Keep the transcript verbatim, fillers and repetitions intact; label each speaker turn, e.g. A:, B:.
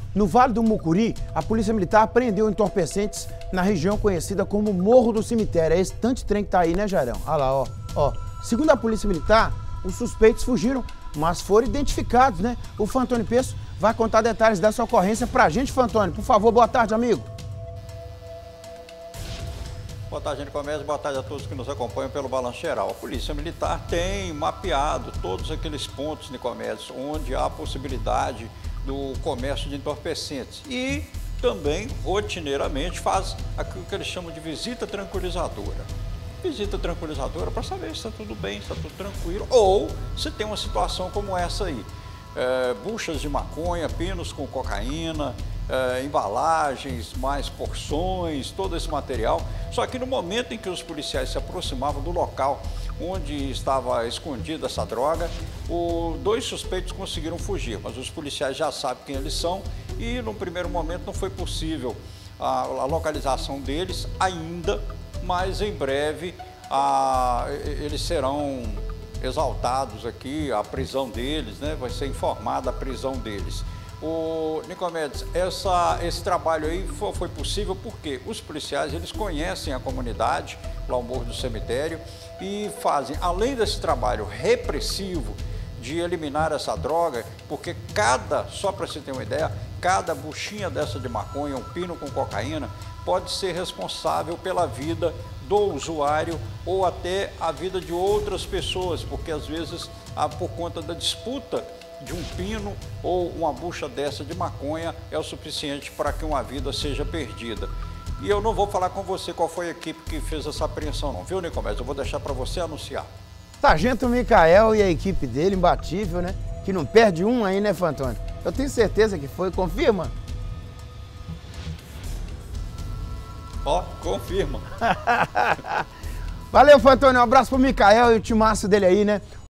A: No Vale do Mucuri, a Polícia Militar apreendeu entorpecentes na região conhecida como Morro do Cemitério. É esse tanto trem que tá aí, né, Jairão? Olha lá, ó. ó. Segundo a Polícia Militar, os suspeitos fugiram, mas foram identificados, né? O Fantônio Peço vai contar detalhes dessa ocorrência pra gente, Fantônio. Por favor, boa tarde, amigo.
B: Boa tarde, Nicomedes. Boa tarde a todos que nos acompanham pelo Balanço Geral. A Polícia Militar tem mapeado todos aqueles pontos, Nicomedes, onde há possibilidade do comércio de entorpecentes e também, rotineiramente, faz aquilo que eles chamam de visita tranquilizadora. Visita tranquilizadora para saber se está tudo bem, se está tudo tranquilo ou se tem uma situação como essa aí. É, buchas de maconha, pinos com cocaína, é, embalagens, mais porções, todo esse material. Só que no momento em que os policiais se aproximavam do local onde estava escondida essa droga, o, dois suspeitos conseguiram fugir, mas os policiais já sabem quem eles são e no primeiro momento não foi possível a, a localização deles ainda, mas em breve a, eles serão exaltados aqui, a prisão deles, né? Vai ser informada a prisão deles. O Nicomedes, essa, esse trabalho aí foi, foi possível porque os policiais, eles conhecem a comunidade, lá o Morro do Cemitério, e fazem, além desse trabalho repressivo de eliminar essa droga, porque cada, só para você ter uma ideia, cada buchinha dessa de maconha, um pino com cocaína, pode ser responsável pela vida do usuário ou até a vida de outras pessoas, porque às vezes, por conta da disputa de um pino ou uma bucha dessa de maconha, é o suficiente para que uma vida seja perdida. E eu não vou falar com você qual foi a equipe que fez essa apreensão não, viu, Nicomedes? Eu vou deixar para você anunciar.
A: Sargento Micael e a equipe dele, imbatível, né? Que não perde um aí, né, Fantônio? Eu tenho certeza que foi, confirma?
B: Ó, confirma.
A: Valeu, Fantônio, um abraço pro Micael e o timaço dele aí, né?